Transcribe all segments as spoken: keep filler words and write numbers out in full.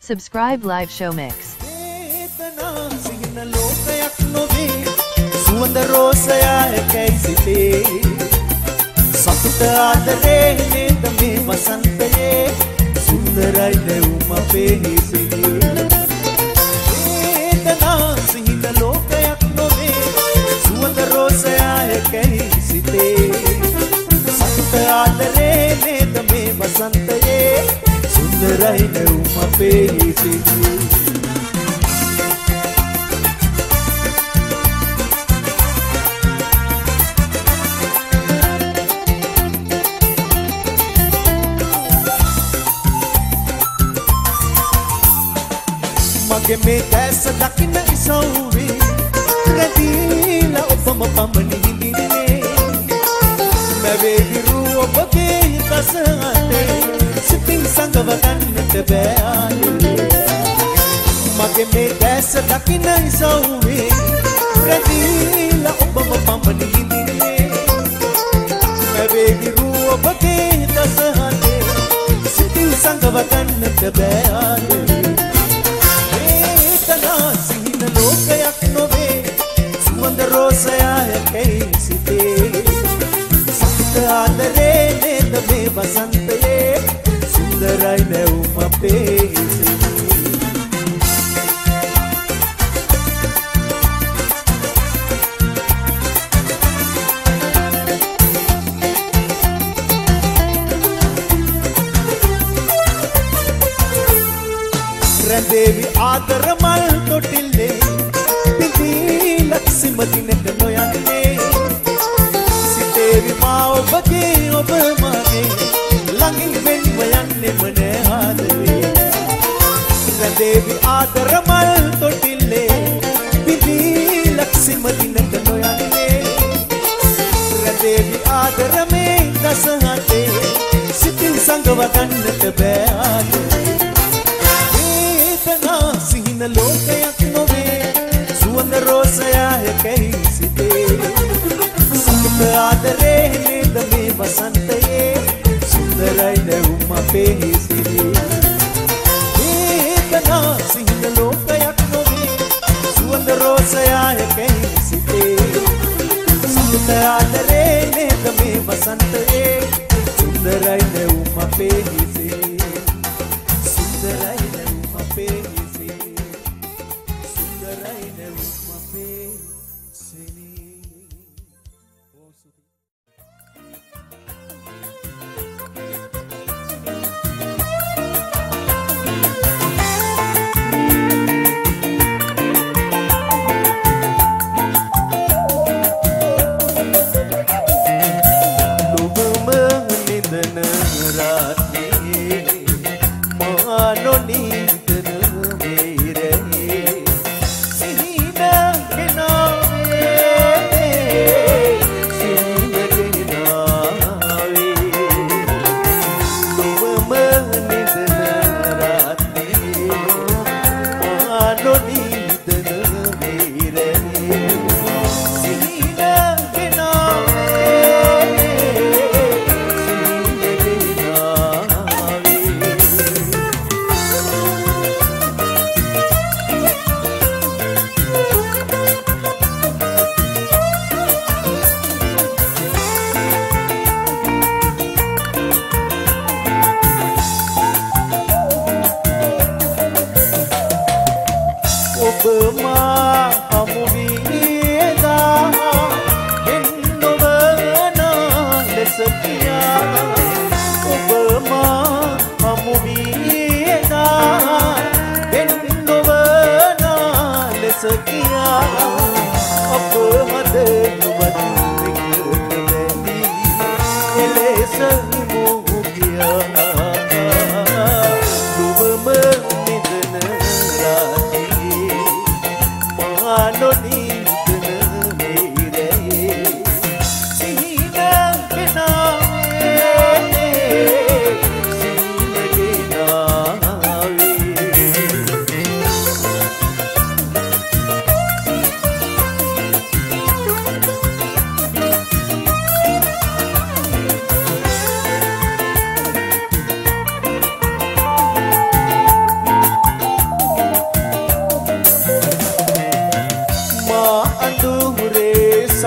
Subscribe live show mix. සුවඳ රෝසයා එකයි සිතේ සතුට ආදරේ නේද මේ වසන්තයේ සුන්දරයි නෙවුම අපේ හිසේ වේදනා සිහින ලෝකයක් නොවේ සුවඳ රෝසයා එකයි සිතේ සතුට ආදරේ නේද මේ වසන්තයේ සුන්දරයි නෙවුම අපේ හිසේ මගේ මේ දැස දකින්න ඉසව්වේ රැඳීලා ඔබම පමණ හිඳින්නේ මැවේ විරු ඔබගේ කස අතේ සිතින් සංගව ගන්නට බෑ මගේ මේ දැස දකින්න ඉසව්වේ රැඳීලා ඔබම පමණ හිඳින්නේ මැවේ විරු ඔබගේ කස අතේ සිතින් සංගව ගන්නට බෑ ලෝකයක් නොවේ සුවඳ රෝසයා එකයි සිතේ සතුට ආදරේ නේද මේ වසන්තයේ සුන්දරයි නැවුම අපේ හිසේ රැඳේවි ආදර මල් තොටිල්ලේ ලක්ෂිමදිනට නොයන්නේ සිතේවි මා ඔබගේ ඔබ මගේ ළඟින් වෙන්ව යන්නෙම නෑ ආදරේ රැඳේවි ආදර මල් තොටිල්ලේ පිපී ලක්ෂිමදිනට නොයන්නේ රැඳේවි ආදර මේ දස හතේ සිතින් සංගව ගන්නට බෑ ආදරේ වේදනා සිහින ලෝකයක් නොවේ සුවඳ රෝසයා එකයි සිතේ සතුට ආදරේ නේද මේ වසන්තයේ සුන්දරයි නැවුම අපේ හිසේ වේදනා සිහින ලෝකයක් නොවේ සුවඳ රෝසයා එකයි සිතේ සතුට ආදරේ නේද මේ වසන්තයේ සුන්දරයි නැවුම අපේ හිසේ සුන්දරයි නැවුම අපේ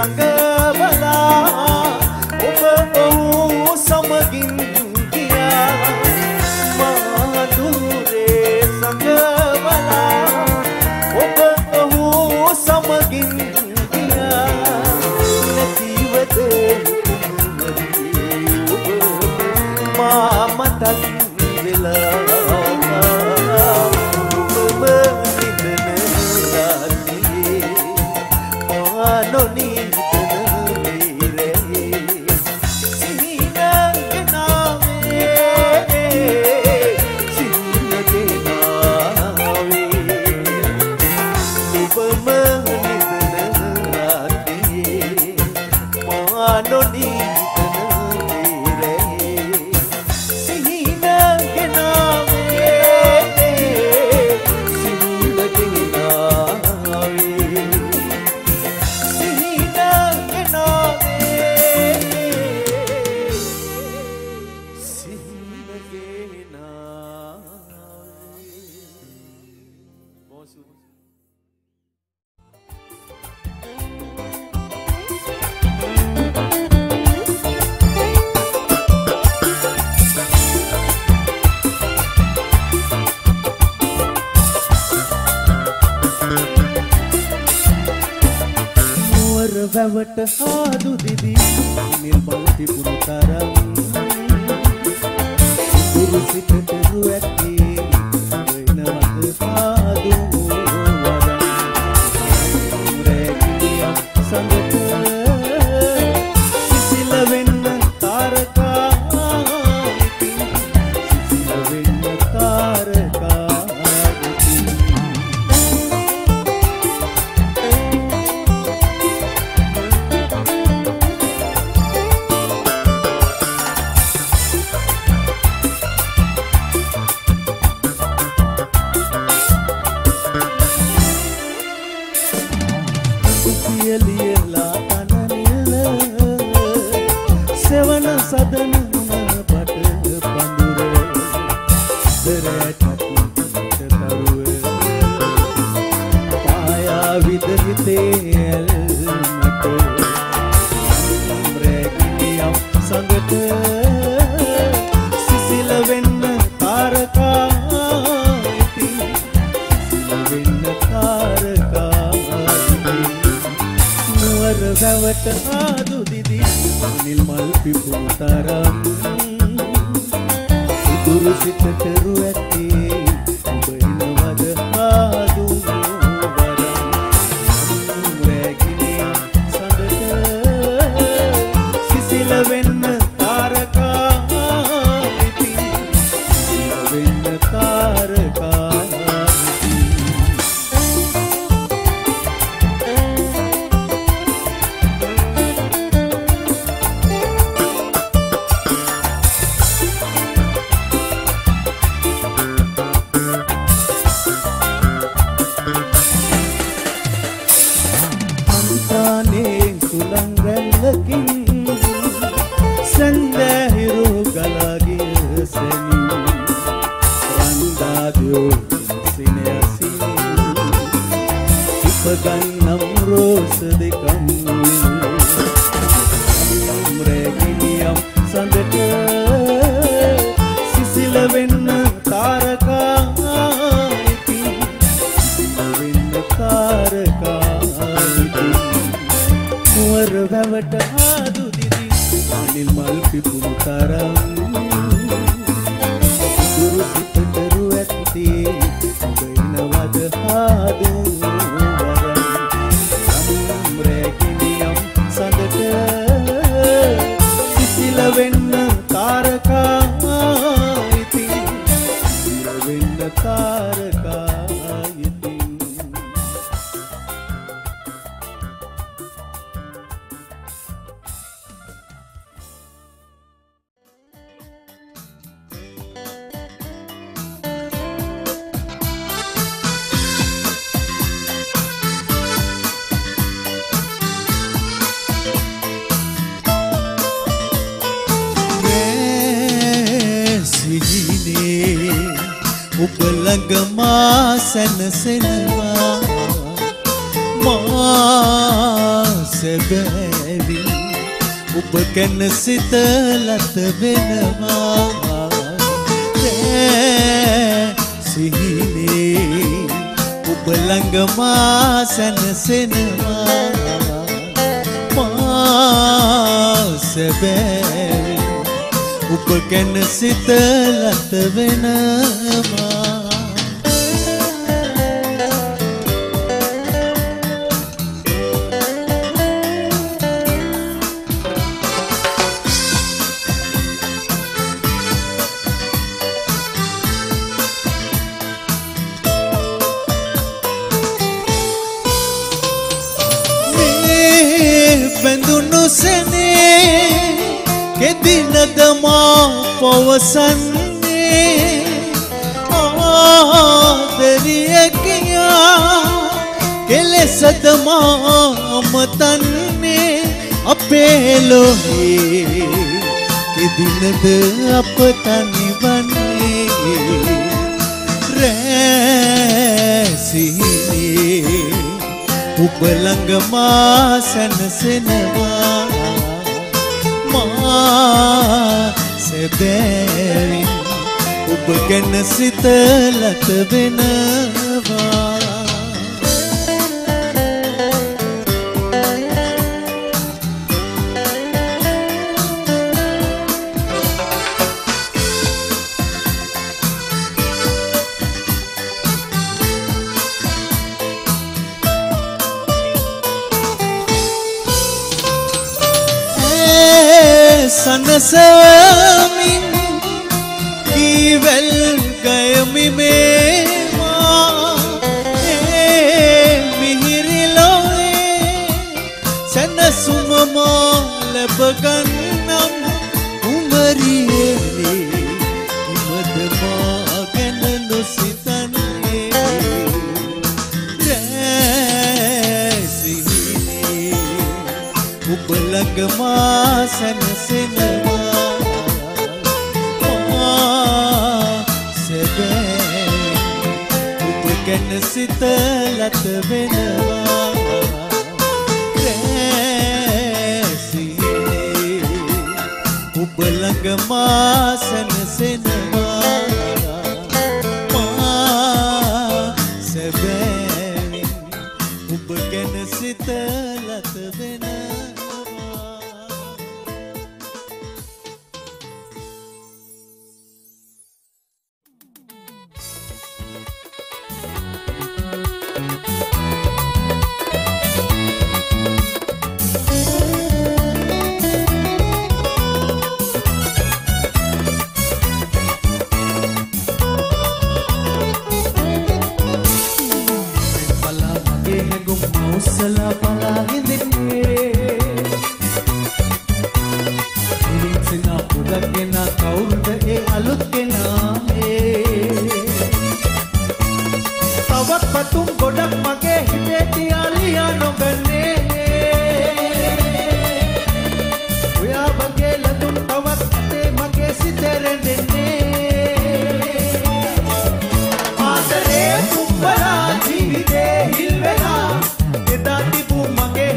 සංගවලා ඔබ ඔහු සමගින් ගියා මා දුරේ සංගවලා ඔබ ඔහු සමගින් ගියා නැතිවද ඔබ මා මතක් වෙලා වැවට හාදු දිදි නිර්මල තිබුණු තරම් දුරු සිතට රුවැක්කේ වෙනවද හාදු වරම් රැකියා සඳට සිසිල වෙන්න තාරකා සිසිල වෙන්න තාරකා සැබෑවි ඔබ ගැන සිතලත වෙනවා සිහිනේ ඔබ ළඟ මා සැනසෙනවා මා සැබෑවි ඔබ ගැන සිතලත වෙනවා බැඳුණු සෙනේ කෙදිනද මා පවසන්නේ ආදරිය කියා කෙලෙසද මා අමතන්නේ අපේ ලෝකේ කෙදිනද අප තනිවන්නේ රැසිනේ ඔබ ළඟ මා සැනසෙනවා මා සැබෑවි ඔබ ගැන සිතලත වෙනවා සනසමින් කීවැල් ගයමි මේවා ඒ මිහිරි ලොවේ සැනසුම මා ලැබගන්නම් උමරියේ කිමද මා ගැන නොසිතන්නේ රැසිනේ ඔබ ළඟ මා සැනසෙනවා මා සැබෑවි ඔබ ගැන සිතලත වෙනවා රැසිනේ ඔබ ළඟ මා සැනසෙනවා මා සැබෑවි ඔබ ගැන සිතලත වෙනවා Usala pala hindine Iling sina pudak kena kaurda e alut kena me Tawat patung godak mage hite tialiya nogane Uya bage ladun tawat te mage siterendene Aadare kumbala jeevite hilvena Edatipu mage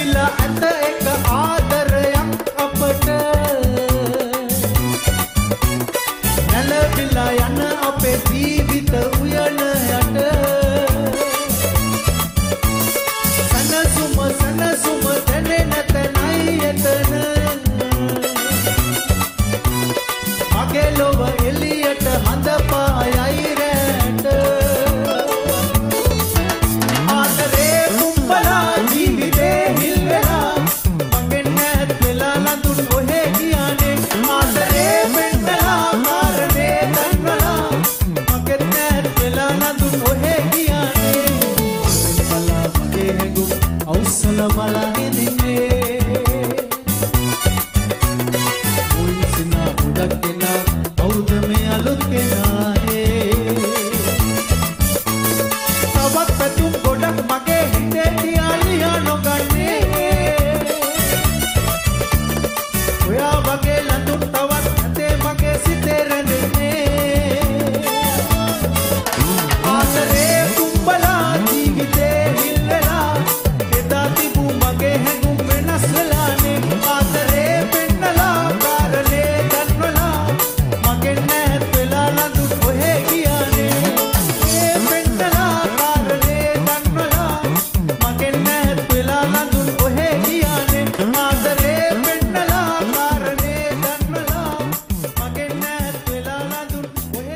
නැලවිලා ඇත එක ආදරයක් අපට නැලවිලා යන අපේ ජීවිත උයන යට සනසුම සනසුම දැනෙන තැනයි එතන මගේ ලොව එළියට හඳ පායයි රැට ආදරේ කුඹලා ජීවිතේ හිල් වෙලා මගෙන් නැත් වෙලා ලඳුන් ඔහෙ කියන්නේ ආදරේ පෙන්නලා කාරණේ දන්වලා මගෙන් නැත් වෙලා ලඳුන් ඔහෙ කියන්නේ බලා මගේ හැඟුම් අවසල බලා හිඳින්නේ මුල්සිනා උඩක් කෙනා කවුද මේ අලුත් කෙනා තවත් පැතුම් ගොඩක් මගේ හිතේ තියාලියා නොගන්නේ ඔයා වගේ ලඳුන් තවත් ඇතේ මගේ සිතේ රැඳෙන්නේ ආදරේ කුඹලා ජීවිතේ හිල් වෙලා එදා තිබූ මගේ හැඟුම් වෙනස් වෙලානේ ආදරේ පෙන්නලා කාරණේ දන්වලා මගෙන් නැත් වෙලා ලඳුන් ඔහෙ කියන්නේ ඒ පෙන්නලා කාරණේ දන්වලා මගෙන් නැත් වෙලා ලඳුන් ඔහෙ කියන්නේ ආදරේ පෙන්නලා කාරණේ දන්වලා මගෙන් නැත් වෙලා ලඳුන් ඔහෙ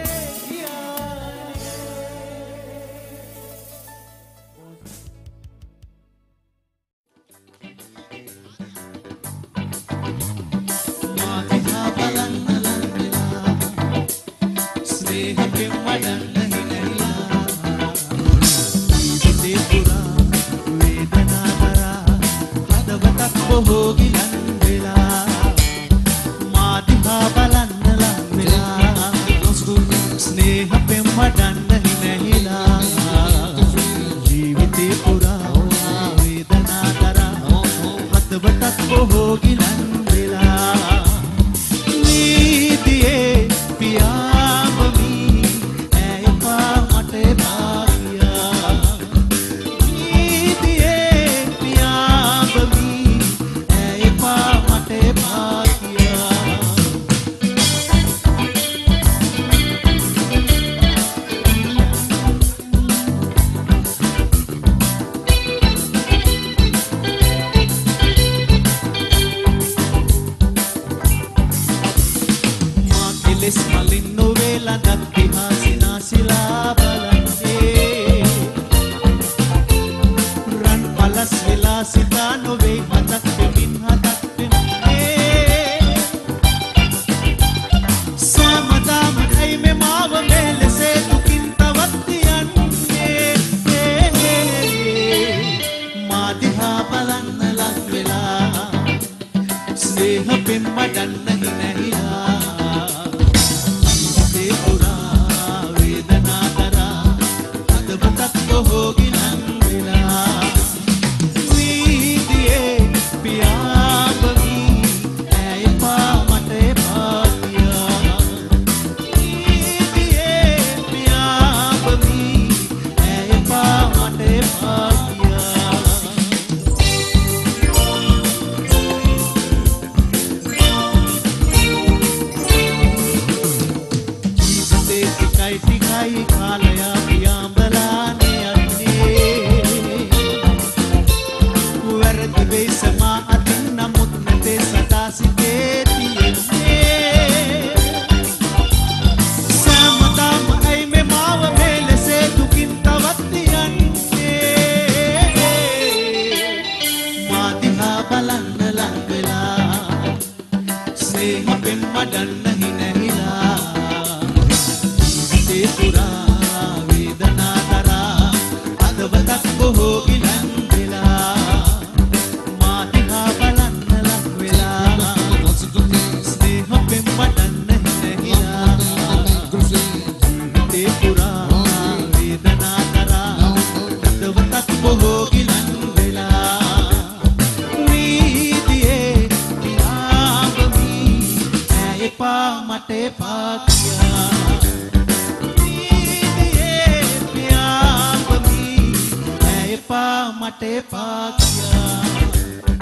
මට පාකියා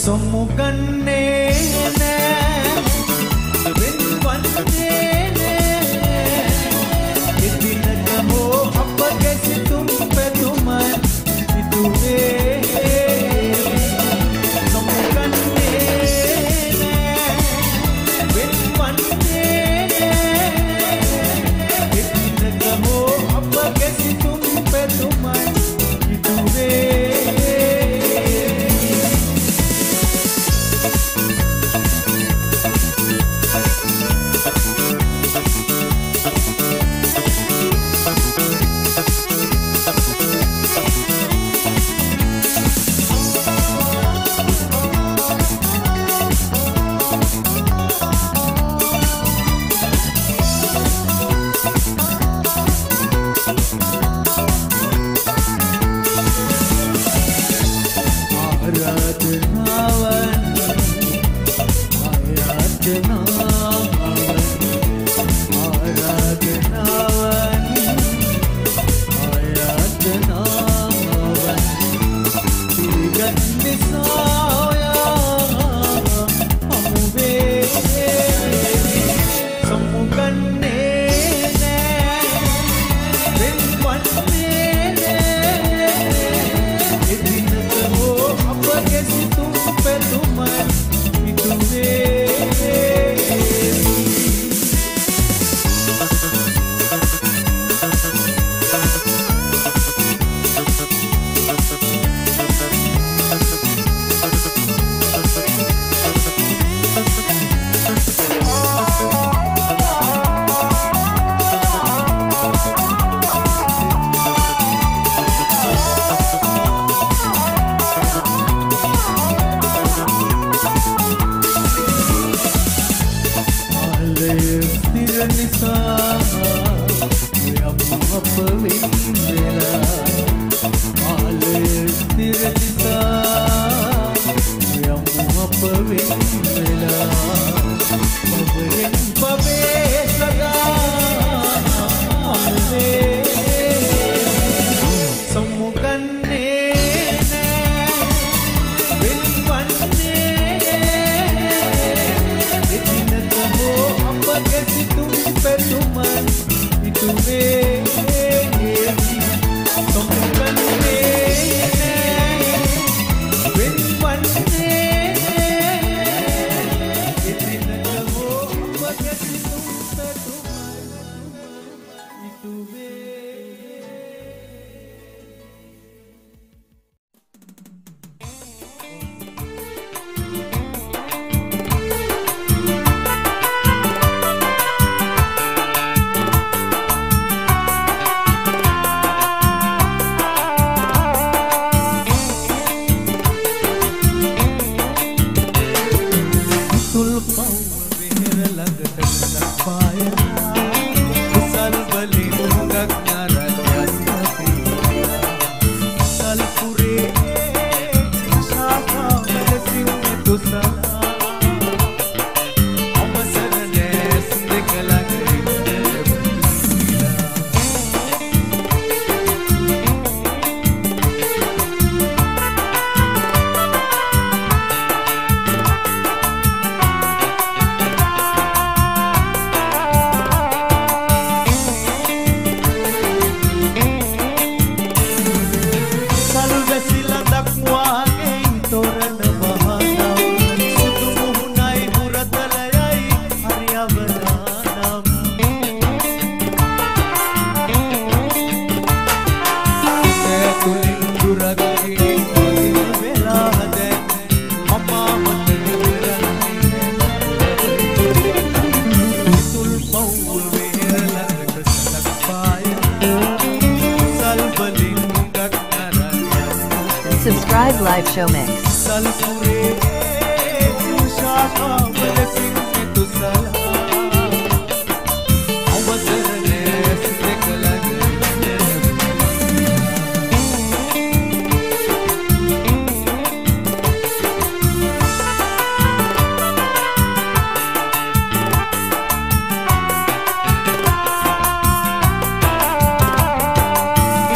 Subscribe Live Show Mix.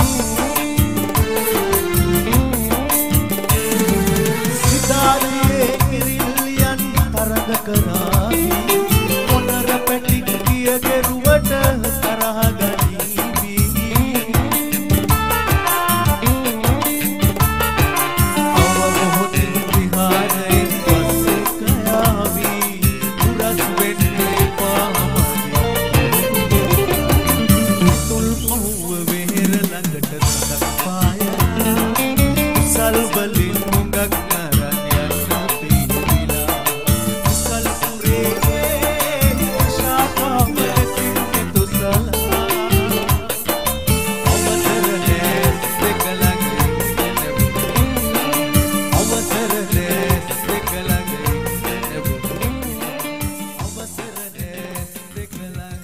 Sidariye ගොඩක් නරන් යන්න පිළිලා කුසල් පුරේ ශාපාවලකින් තුසලා අවසර නැස් දෙක ළඟ අවසර නැස් දෙක ළඟ අවසර නැස් දෙක ළඟ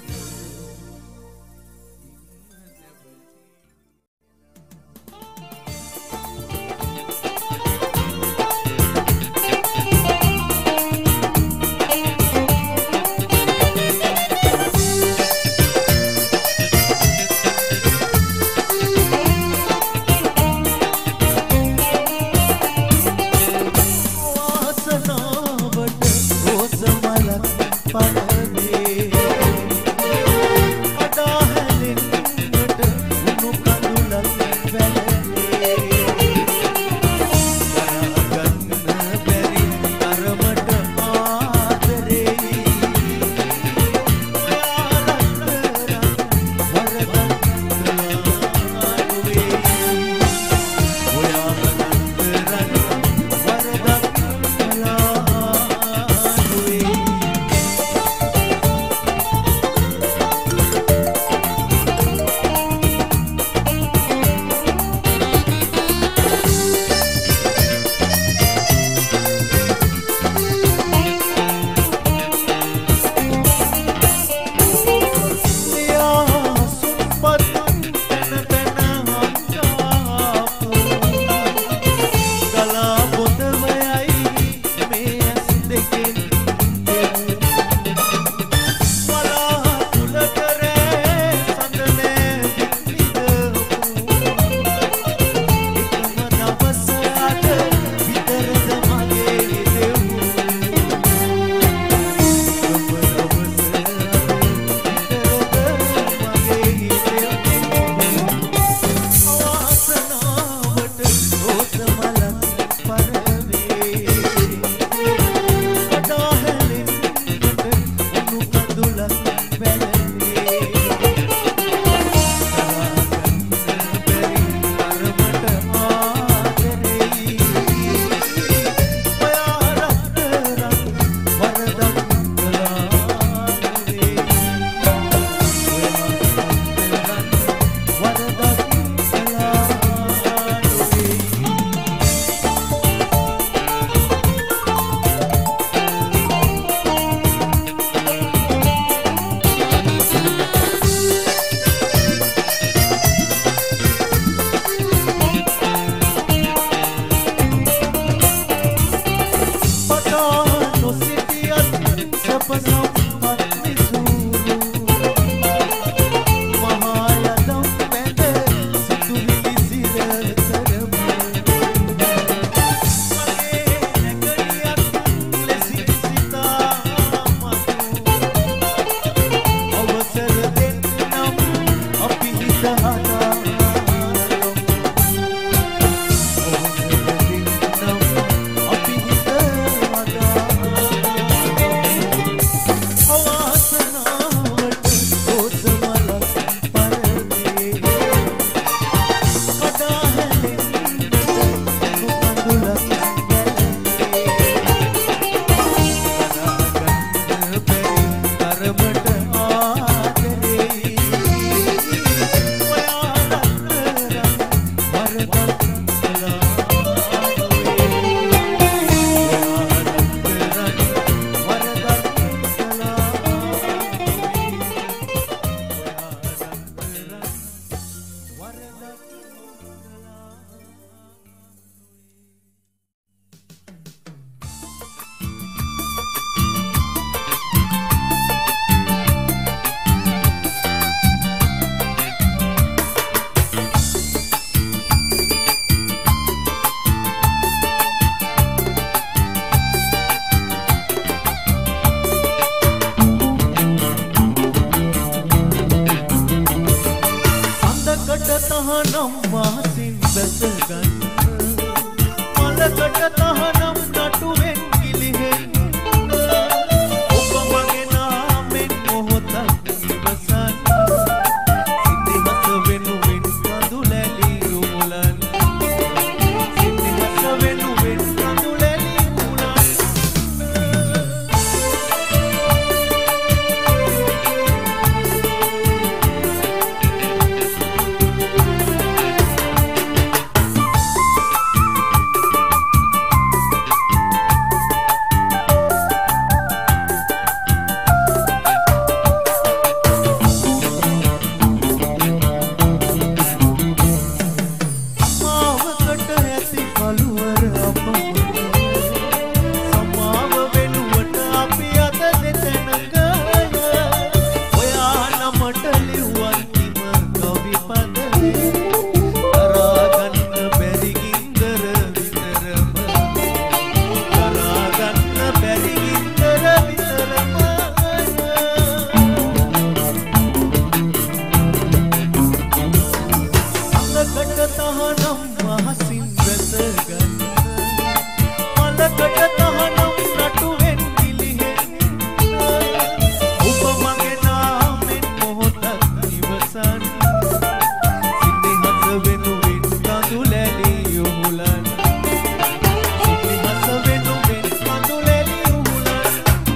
මලකට තහනම් නටුවෙන් පිළිහෙන්න ඔබ මගේ නාමෙන් මොහොතක් ඉවසන්න සිටිහස වෙනුවෙන් කඳුලැලි යොමුලන්න සිටිහස වෙනුවෙන් කඳුලැලි යොමුලන්න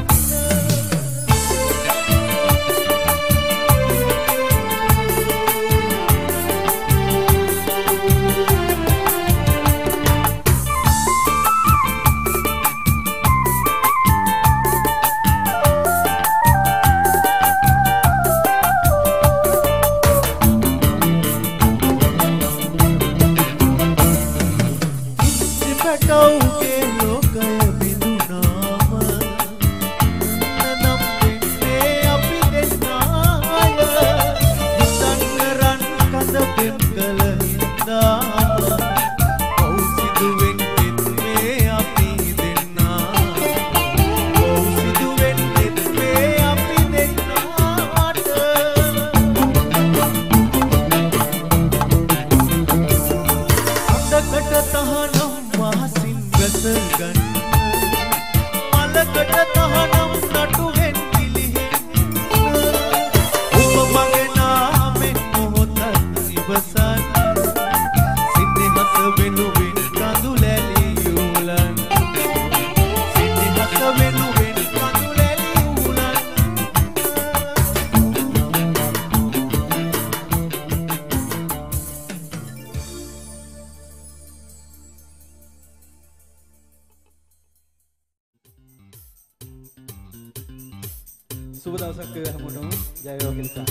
පැටවුගේ ලෝකය බිඳුනාම නම් වෙන්නේ අපි දෙන්නාය හිතන්න රන් කඳ පෙම් කළ හින්දාම ඔව් සිදුවෙන්නෙත් මේ අපි දෙන්නා ඔව් සිදුවෙන්නෙත් මේ අපි දෙන්නාට අඳකට තහනම් ගසල් ගන්න මලකට තහනම් නටුවෙන් පිළිහෙන්න ඔබ මගේ නාමෙන් මොහොතක් ඉවසන්න සිටිහස වෙනුවෙන් කඳුලැලි යොමුලන්න සිටිහස වෙනුවෙන් කඳුලැලි යොමුලන්න සුබ දවසක් හැමෝටම ජය වේවා කියලා.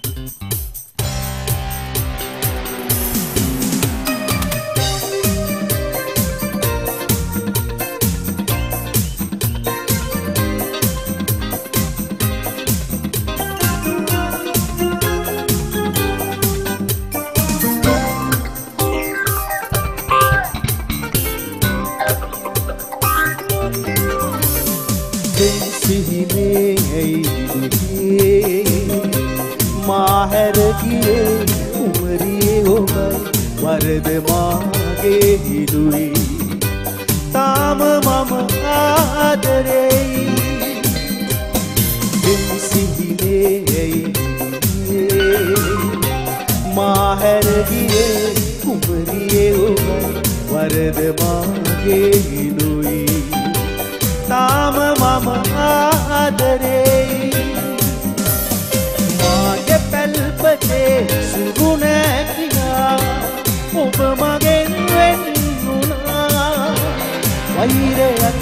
माहर गिए उमरिए हो गए वरद मागे हिलुई ताम मम आदरे दिल सिहिले माहर गिए उमरिए हो गए वरद मागे हिलुई ताम मम आदरे පැල්පතේ සුගුණැකිලා ඔබ මගෙන් වෙන් වුණා වෛරයක්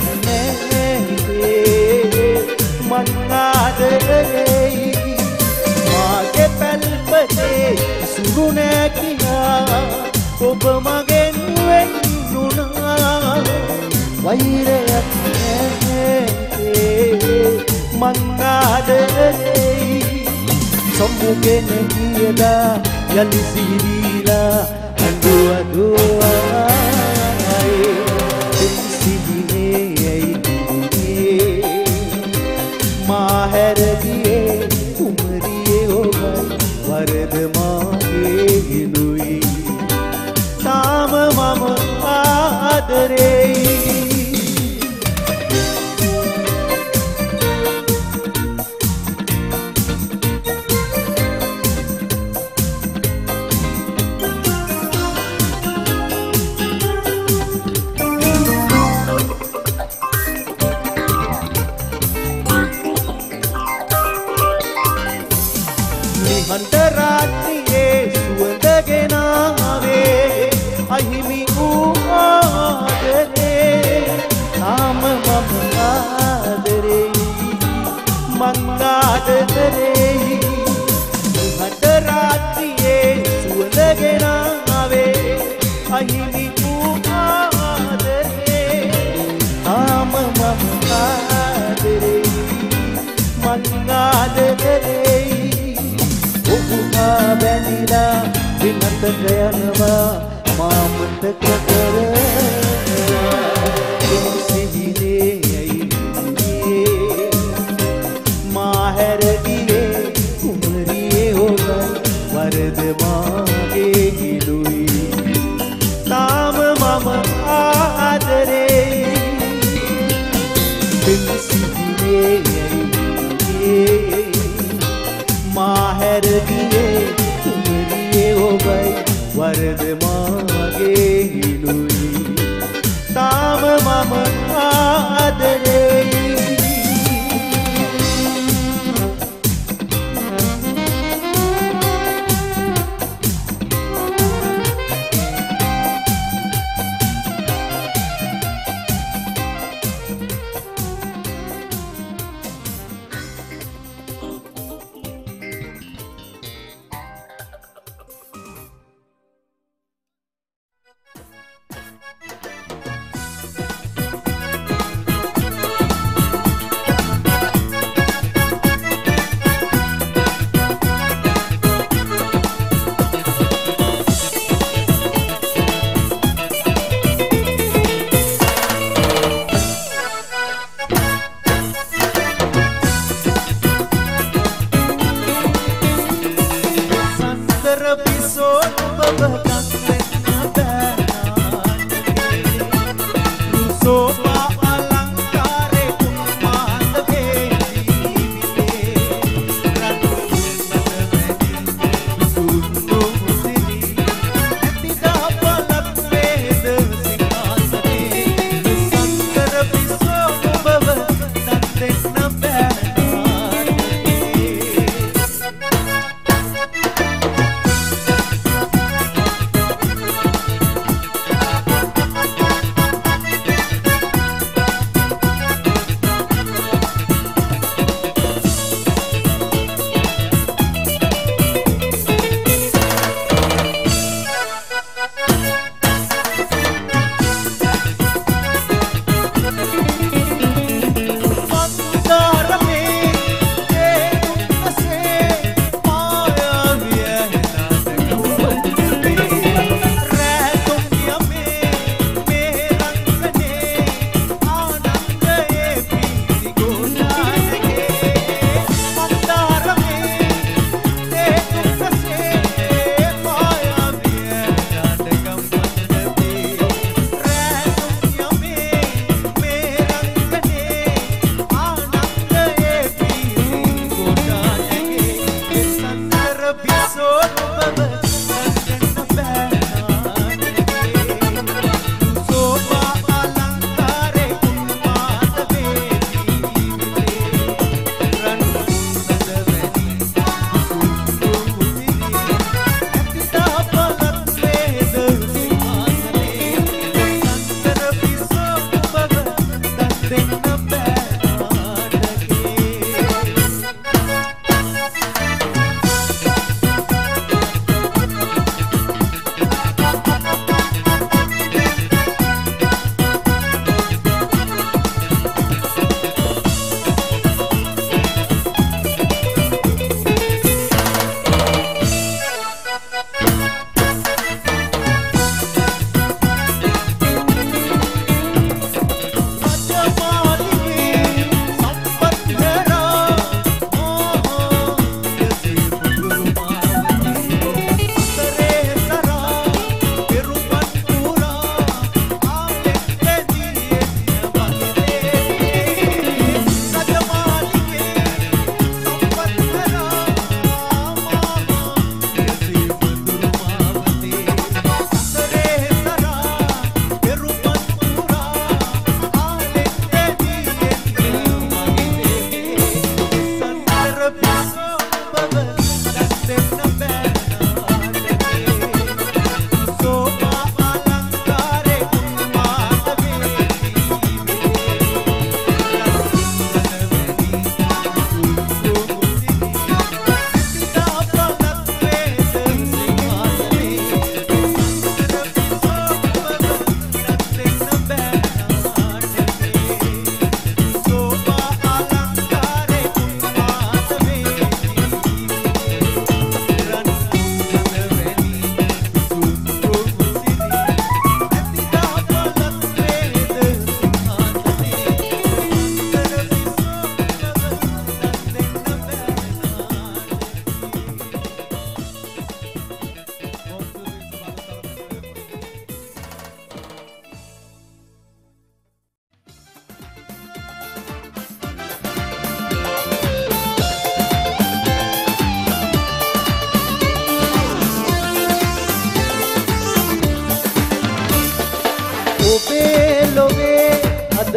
නැහිතේ මං ආදරෙයි මාගේ පැල්පතේ සුගුණැකිලා ඔබ මගෙන් වෙන් වුණා වෛරයක් නැහිතේ මං ආදරෙයි සම්මුගෙන කියලා යලි සිහිලා අඬුව දුවයි සිහිනේ යයි මාහැර ගියේ උමරියේ ඔබයි වරද මාගේ හිලුයි තාම මම ආදරෙයි අන්තරාත්‍රියේ සුවඳගෙන ආවේ අහිමි වූ ආදරේ තාම මම ආදරෙයි මං ආදරෙයි අන්තරාත්‍රියේ සුවඳගෙන ආවේ අහිමි වූ ආදරේ තාම මම ආදරෙයි මං ආදරෙයි බැඳිලා විනතක යනවා මාමතක කරනවා සිහිනේ යයි මාහැර ගියේ කුමරියේ ඔබයි වරද මාගේ හිලුයි තාම මම ආදරෙයි මම ආදරෙයි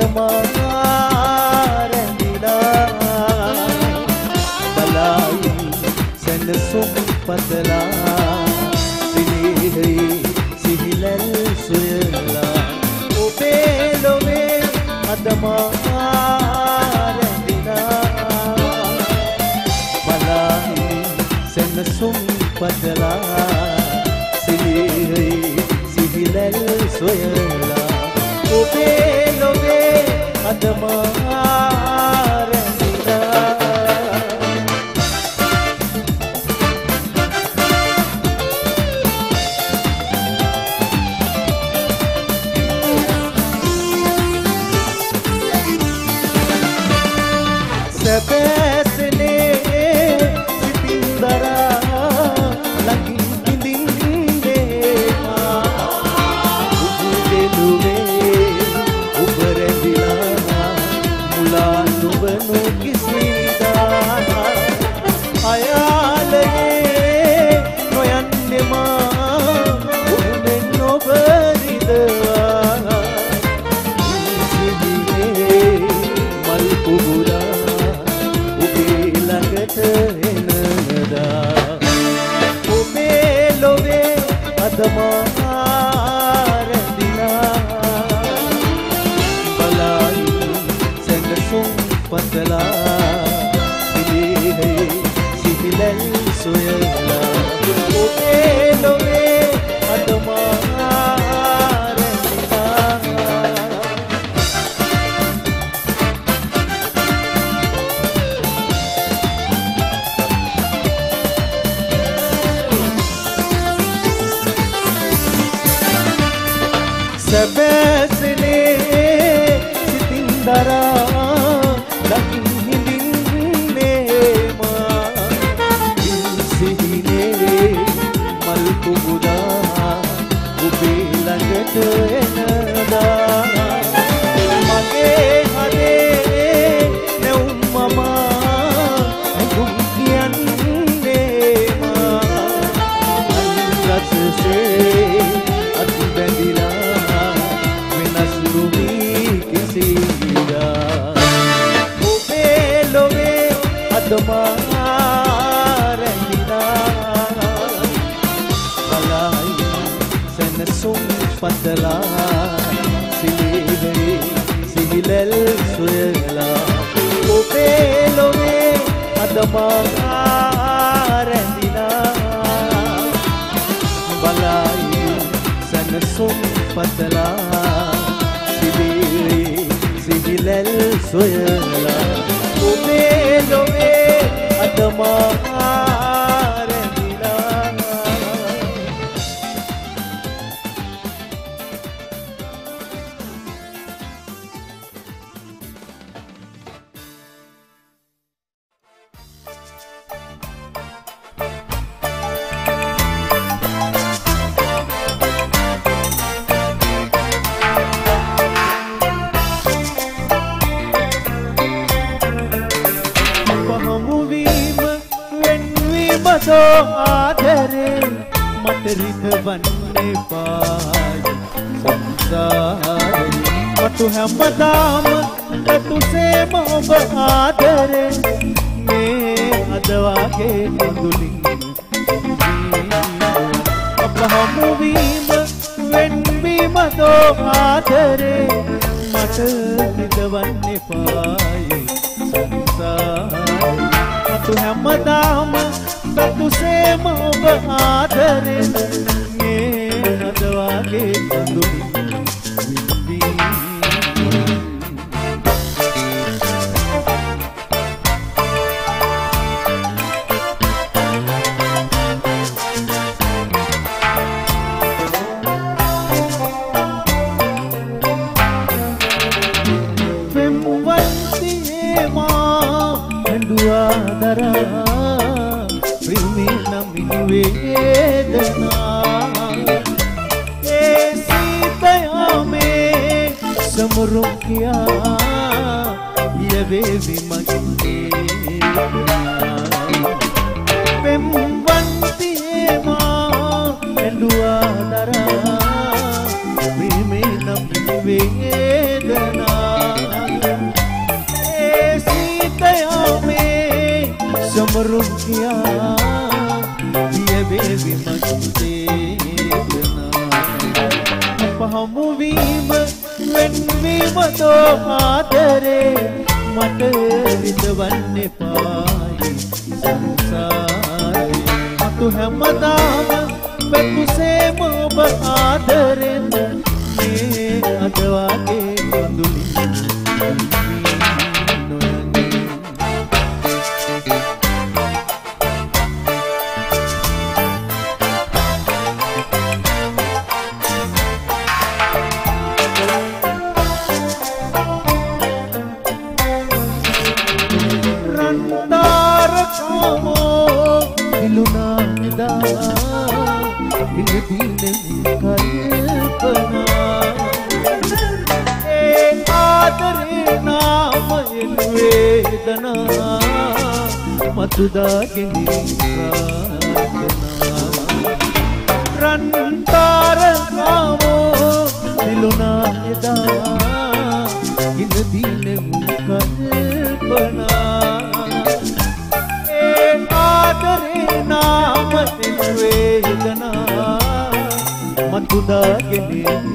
අදමා රැඳිලා බලයි සැනසුම් පතලා සිනේහේ සිහිලල් සොයලා ඔබේ ලොවේ අදමා රැඳිලා බලයි සැනසුම් පතලා සිනේහේ සිහිලල් සොයලා ඔබේ ලොවේ අදමා රැඳිලා සැපැසනේ සිතින් දරා ළඟින් ඉඳින්නේ ඔබ දෙලුවේ ඔබ රැඳිලා මුලා නොවනු කිසිදා අයාලයේ නොයන්නෙමා ඔබෙන් ඔබ රිදවා සිහිනේ මල් පුබුරා ඔබේ ළඟට එනදා ඔබේ ලොවේ අදමා රැඳිලා බලයි සැනසුම් පතලා සිහිලේ සිහිලල් සොයලා ඔබේ ලොවේ අදමා සැබෑසනේ සිතින් දරා ළඟින් හිඳින්නේ මා සිහිනේ මල් පුබුදා ඔබේ ළඟට එනදා මගේ හදේ නැවුම් මමා දුක් කියන්නේ මා අනිරසසේ අති බැඳිලා ඔබේ ලොවේ අදමා රැඳිලා බලයි සැනසුම් පතලා සිහිලේ සිහිලල් සොයලා ඔබේ ලොවේ අදමා රැඳිලා බලයි සැනසුම් පතලා සිහිලල් සොයලා ඔබේ ලොවේ අදමා රැඳිලා ආදරේ මට රිදවන්නේ පාය සංසාරේ මට හැමදාම තුසේම ඔබ ආදරේ මේ අද වාගේ දුලින් අප හමු වීම වෙන්වීම දෝ ආදරේ මට රිදවන්නේ පාය සංසාරේ මට හැමදාම तुसेम ඔබ ආදරේ මේ අද වාගේ දුලින් පෙම්වන්තියේ මා ඇඬුවා දරා वेदना ए सीतया में समरुम किया ये बेबी मगे पेम्बंती मां एलुआ दरा प्रेमे नम वेदना මරුම් කියා දිය වේවි මගේ පහමු වීම වෙන්වීම තෝ ආදරේ මට විඳවන්න එපායි සංසාරේ මතු හැමදාම පැතුසේම ඔබ ආදරෙන් මේ අද වගේ බඳුලින් මතුදාගෙන රන්තරකාමෝ දිලුනා එදා ඉනදීනෙමු කල්පනා ඒ ආදරේ නාම වේදනා මතුදාගෙන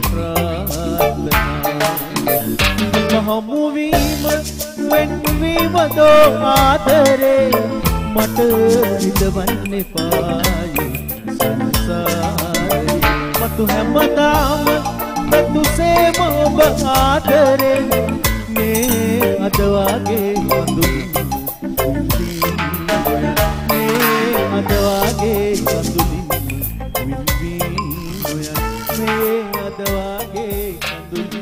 ප්‍රාර්ථනා මහමු වීම වෙන්වීම දෝ ආදරේ මට විඳවන්න එපායි සංසාරේ මතු හැමදාම පැතුසේම ඔබ ආදරේ මේ අද වගේ බඳුලින් මේ අද වගේ බඳුලින් විඳින්න මේ අද වගේ බඳුලින්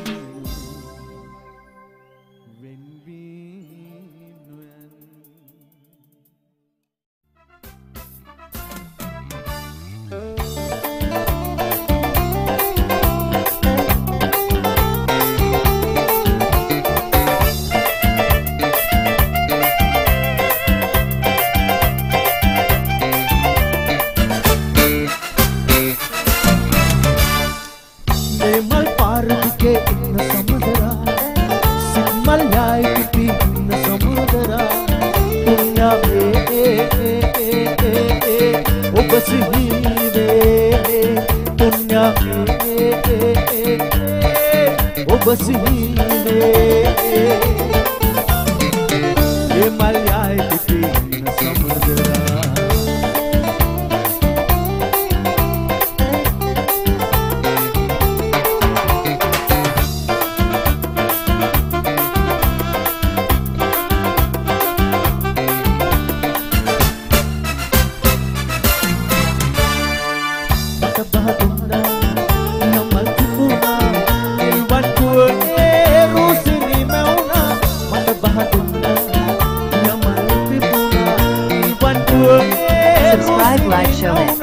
Subscribe Live Show Mix.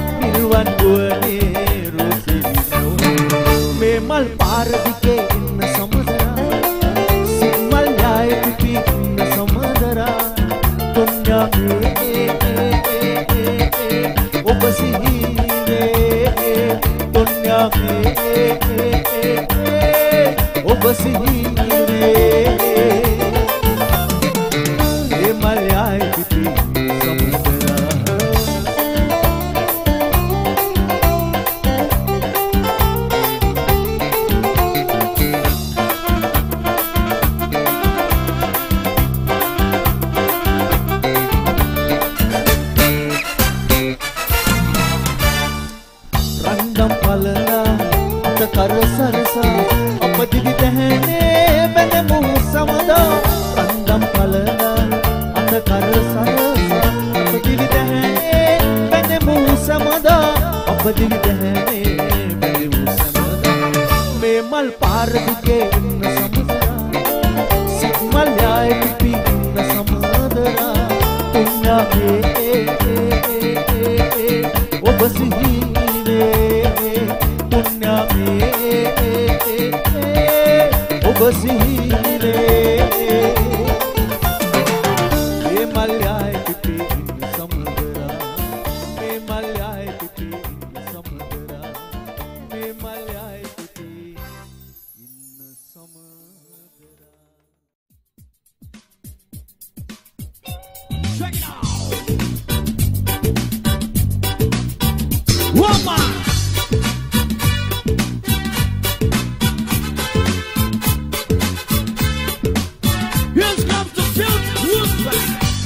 Memal paradike inna samadara Sigmal jaye pipi inna samadara Dunya obasihive Dunya obasihive Memal jaye pipi Sarasa, apa jadi tehne benemu samada. Randam palana, anda kar sarasa, apa jadi tehne benemu samada. Apa jadi tehne benemu samada. Memal par duke inna samudra, sigmal jaye pipi inna samudra. Tunna he he he he he, obasihive. Tunna he obasihive Memal jaye pipi inna samudra Memal jaye pipi inna samudra Memal jaye pipi inna samudra Check it out Woman. Here comes the Tilt Woodback.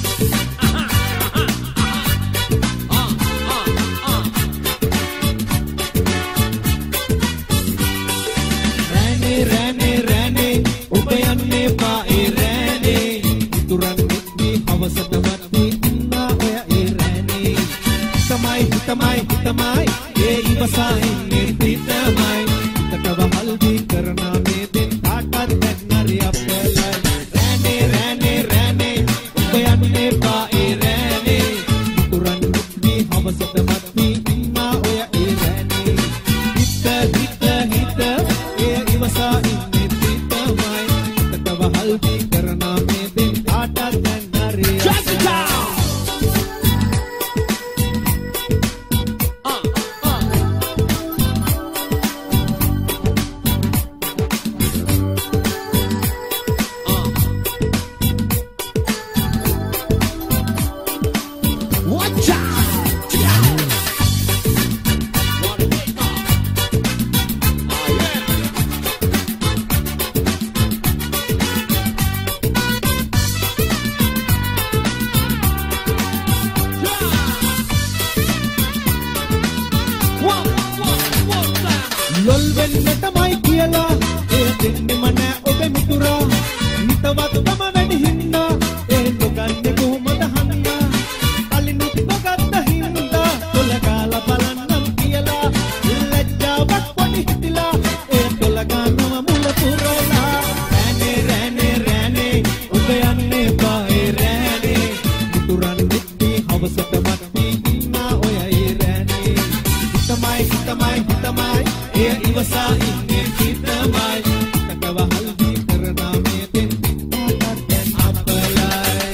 Rane, rane, rane, ubayanne pae rane. Ituran mitni hawasat mati inna oya e rane. Hitamai, hitamai, hitamai, e ibasa inne hitamai. Takawa haldi karna me din taatat nari appalai. Rane, rane, rane, ubayanne pae rane. Ituran mitni hawasat mati inna oya e rane. Hita, hita, hita, e ibasa inne hitamai. Takawa haldi karna me din taatat nari appalai. Watch out! ලොල් වෙන්න තමයි කියලා ඒ දෙන්නෙම නෑ ඔබ මිතුරා නිතවත් තම වැඩි හින්දා ඒ නොගන්නේ කොහොමද හන්දා කලිනුත් නොගත්ත හින්දා තොල කාලා බලන්නම් කියලා ලැජ්ජාවක් වඩි හිතිලා ඒ තොල ගන්නම මුල පුරලා රෑනේ රෑනේ රෑනේ ඔබ යන්නේ පාේ රෑනේ මිතුරන් දෙtti හවසට මත්ති ඉන්නා ඔය ඒ රෑනේ හිතමයි හිතමයි හිතමයි e ibasa inne hitamai takawa haldi karna me din taatat appalai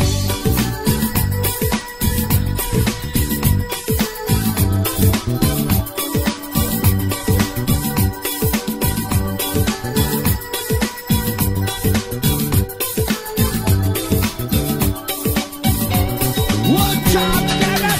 Watch out, baby!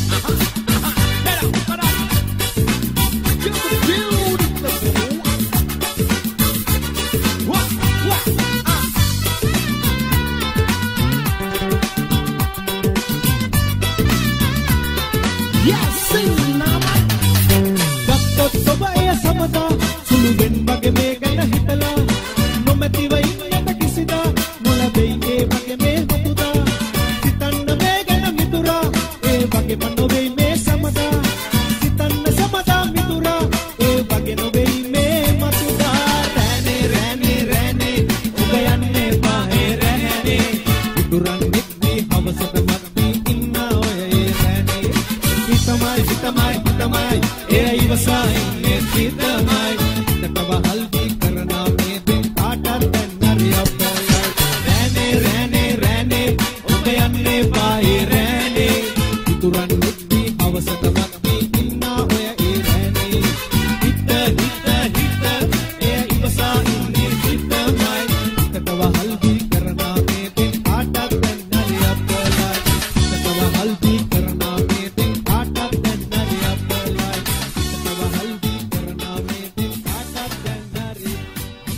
Hitamai, hitamai, hitamai, e ibasa inne hitamai takawa haldi karna me din taatat nari appalai rane rane rane obe yanne pae rane ituran mutti hawasata matti inna oya e rane hitta hitta hitta e ibasa inne hitamai takawa haldi karna me din taatat nari appalai takawa haldi karna me din taatat nari appalai takawa haldi karna me din taatat nari appalai.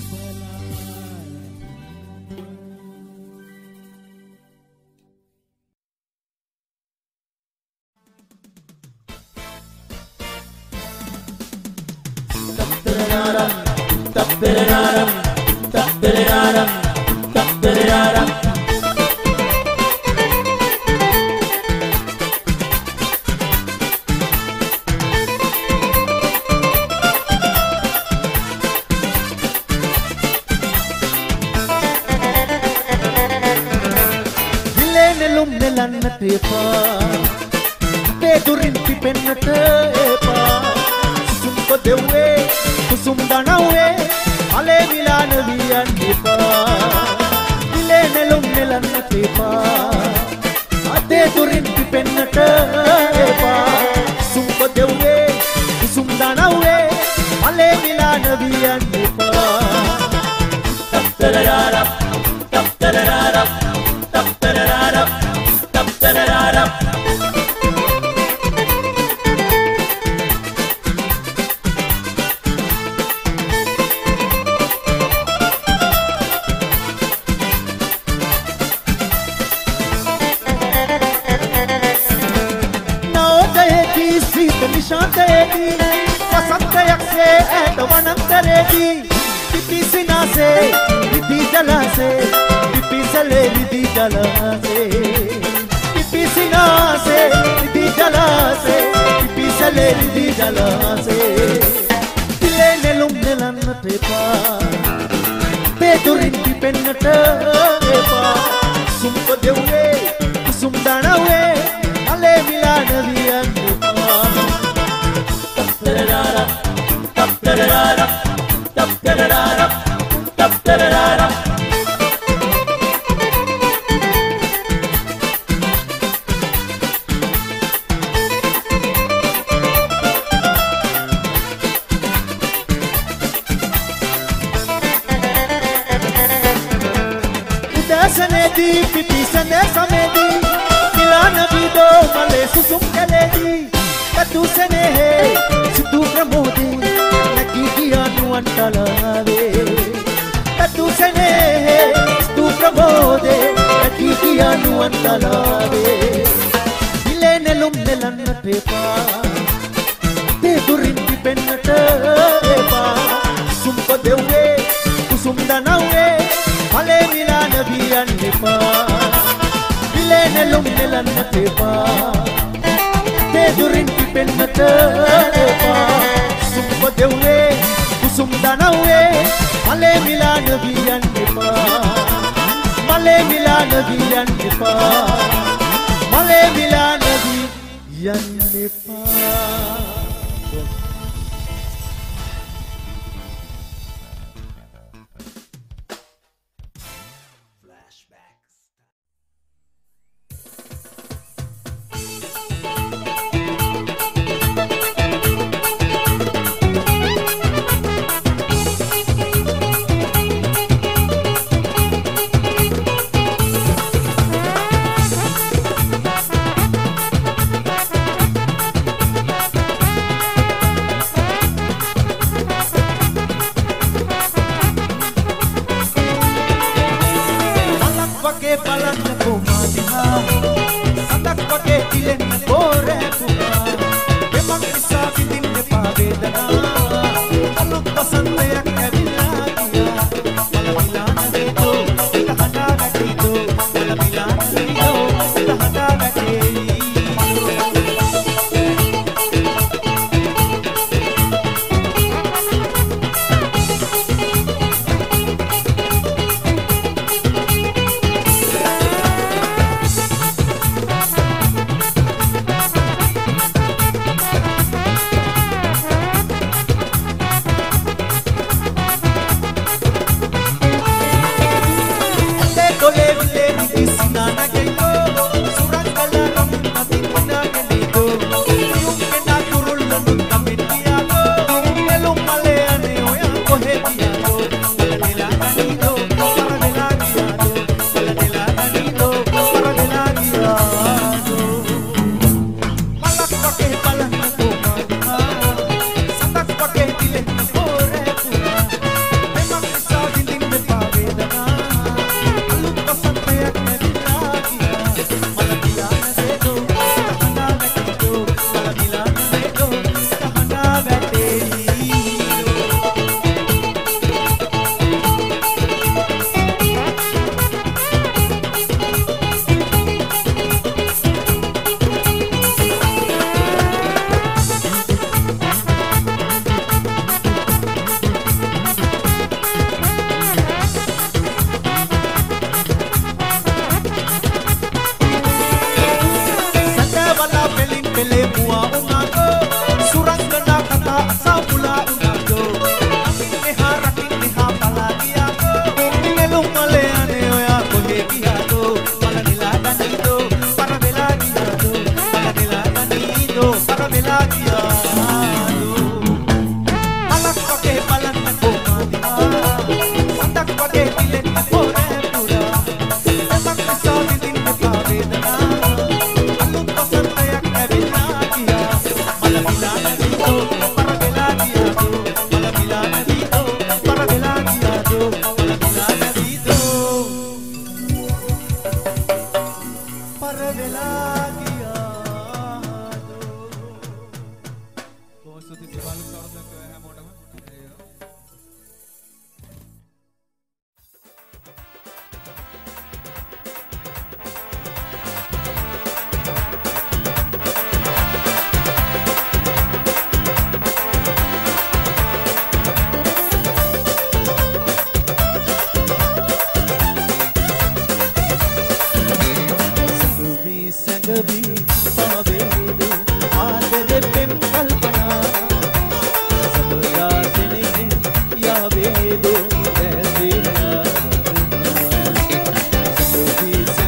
Nelannat epa te durin pipennat epa sumpa devwe kusum danawe ale milan viyan epa dile nelum nelannat epa te durin pipennat epa sumpa devwe kusum danawe ale milan viyan epa taptararap taptararap taptararap taptararap වනන්තරයේදී වසන්තයක්සේ ඈත වනන්තරයේදී පිපිසිනාසේ රිදී ජලාසේ පිපිසලේ රිදී ජලාසේ පිපිසිනාසේ රිදී ජලාසේ පිපිසලේ රිදී ජලාසේ තිලේ නෙළුම් නෙලන්නට එපා පෙදුරින් පිපෙන්නට එපා සුම්ප දෙව්වේ කුසුම් දනවේ අලේ මිලාන වියන් එපා තප්තරාරා තප්තරාරා තප්තරාරා තප්තරාරා Sanedi, pipi sane samedi, milana bido male susum kaledi, katu sane he, situ pramodi, naki giyanu antalave, katu sane he, situ pramodi, naki giyanu antalave, ile nelum nelanna tepa, te durin pipenna tepa, sumpa devwe, kusum danawe. Male milana biyan nepa, bile nelum nelan tepa, te durin pipen tepa, sumpa devwe, kusum danawe, male milana biyan nepa, male milana biyan nepa, male milana biyan nepa.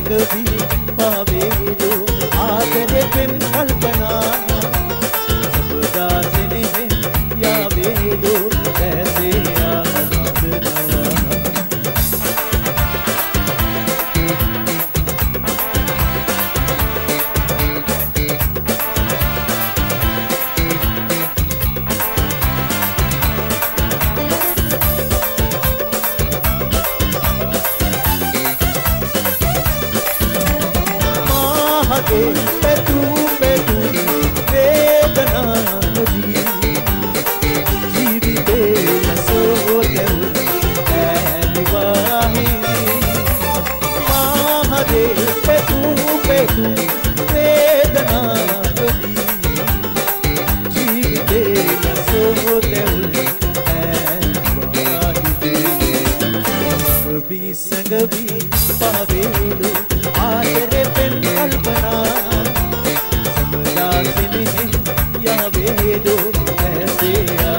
Sangvi पावेलो आदरे पेम कल्पना सबदासने या वेलो कैसे आराधना पेतू पेतू वेदना नदी जीविते नसोदेव ऐनिवाही महादे पेतू पेतू वेदना नदी जीविते नसोदेव ऐनिवाही संगवी संगवी पावेलो आदरे पेम कल्पना समदासिने या वेदो कैसे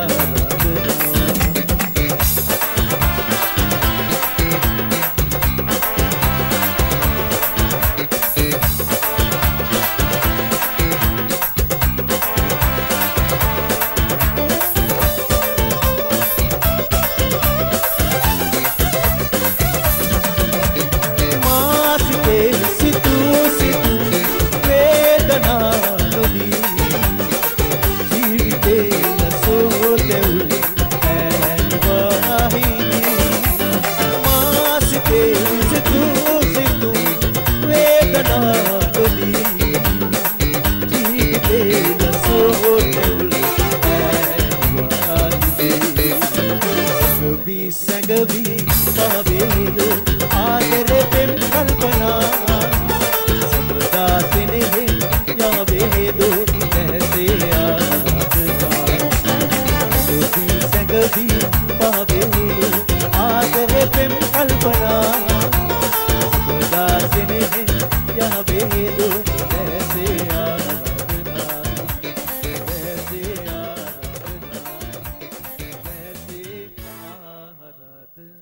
संगवी पावेलो आदरे पेम कल्पना सबदासिने या वेदो कैसे आराधना संगवी पावेलो आदरे पेम कल्पना सबदासिने या वेदो कैसे आराधना कैसे आराधना कैसे आराधना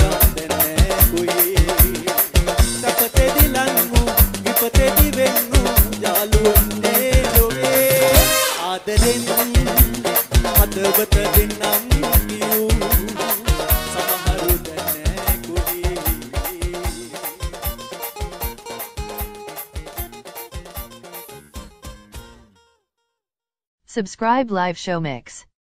Sapate di langu, vipate di vennu. Subscribe live show mix.